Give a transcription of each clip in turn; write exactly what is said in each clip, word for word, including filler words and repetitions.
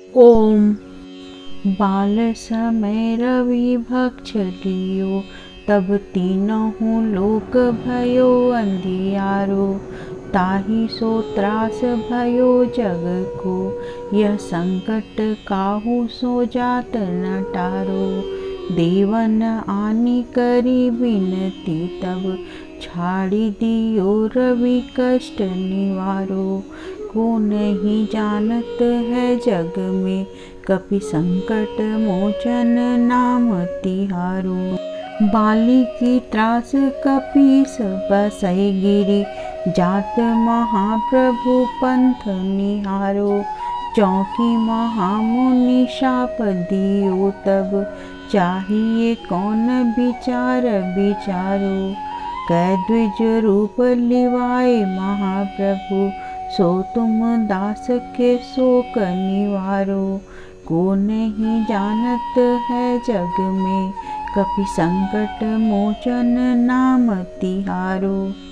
ओम। बाल समय रवि भक्ष लियो, तब तीनहु लोक भयो अंधियारो। ताहि सो त्रास भयो जग को, यह संकट काहू सो जात न टारो। देवन आनी करी बिनती तब, छाड़ी दियो रवि कष्ट निवारो। को नहीं जानत है जग में, कपि संकट मोचन नाम तिहारो। बाली की त्रास कपीस बसई गिरी, जात महाप्रभु पंथ निहारो। चौकी महामुनि शाप दियो तब, चाहिए कौन विचार विचारो। कै द्विज रूप लिवाए महाप्रभु, सो तुम दास के शोक निवारो। को नहीं जानत है जग में, कपि संकट मोचन नाम तिहारो।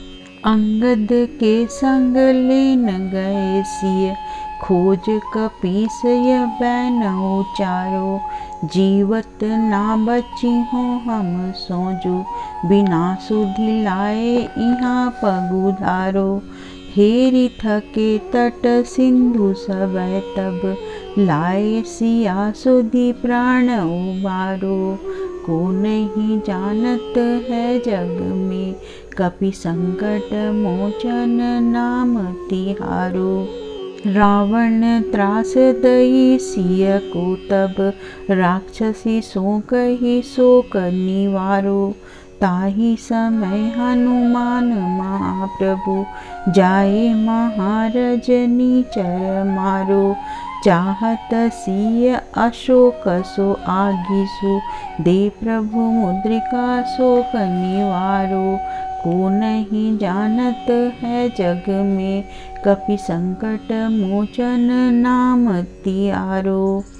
अंगद के संग लेन गए सिय, खोज कपीस यह बैन उचारो। जीवत ना बची हो हम सोजो, बिना सुधि लाए यहाँ पगुधारो। हेरि थके तट सिंधु सबय तब, लाए सिया सुधि प्राण उबारो। को नहीं जानत है जग में, कपि संकट मोचन नाम तिहारो। रावण त्रास दई सिय को तब, राक्षसी सो कही शोक निवारो। ताहि समय हनुमान महाप्रभु, जाए महारजनी चर मारो। चाहत सिय अशोक सो आगिसु, दे प्रभु मुद्रिका शोक निवारो। को नहीं जानत है जग में, कपि संकट मोचन नाम तिहारो।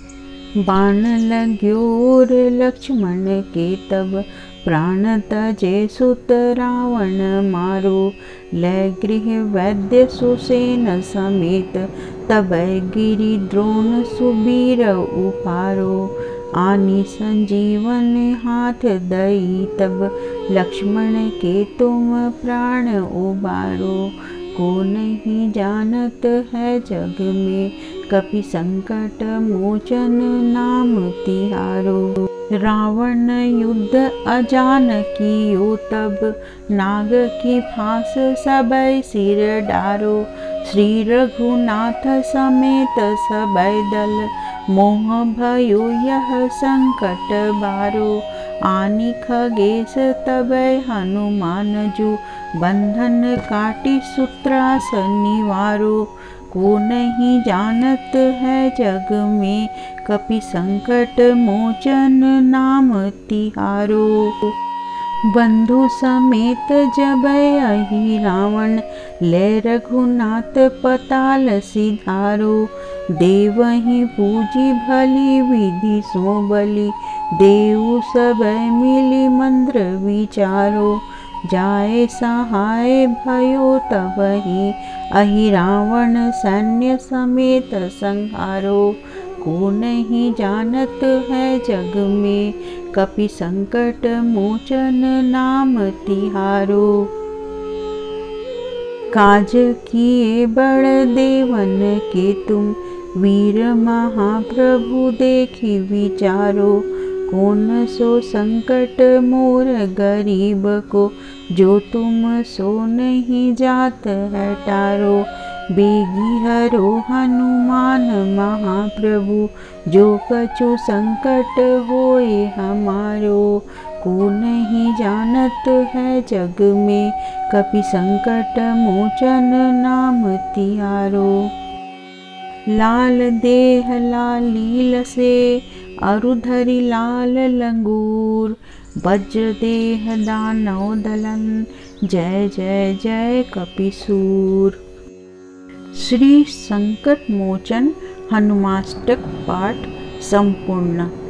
बाण लग्यो और लक्ष्मण के तब, प्राण तजे सुत रावण मारो। लय गृह वैद्य सुसेन समेत, तबै गिरि द्रोण सुबीर उपारो। आनी संजीवन हाथ दई तब, लक्ष्मण के तुम प्राण उबारो। को नहीं जानत है जग में, कपि संकट मोचन नाम तिहारो। रावण युद्ध अजान कियो तब, नाग की फांस सबय सिर डारो। श्री रघुनाथ समेत सबय दल, मोह भयो यह संकट बारो। आनी खगेश तबै हनुमान जू, बंधन काटी सूत्रास निवारो। को नहीं जानत है जग में, कपि संकट मोचन नाम तिहारो। बंधु समेत जबै अहि रावण, ले रघुनाथ पताल सिधारो। देवहि पूजी भली विधि सो बलि, देव सबय मिली मंद्र विचारो। जाए सहाय भयो तबहि, अहि रावण सैन्य समेत संहारो। को नहीं जानत है जग में, कपि संकट मोचन नाम तिहारो। काज किए बड़ देवन के तुम, वीर महाप्रभु देखी विचारो। कौन सो संकट मोर गरीब को, जो तुम सो नहीं जात है टारो। बेगी हरो हनुमान महाप्रभु, जो कछु संकट होए हमारो। को नहीं जानत है जग में, कपि संकट मोचन नाम तिहारो। लाल देह लालील से, अरुधरि लाल लंगूर। वज्र देह दानव दलन, जय जय जय कपिसूर। श्री संकट मोचन हनुमाष्टक पाठ संपूर्ण।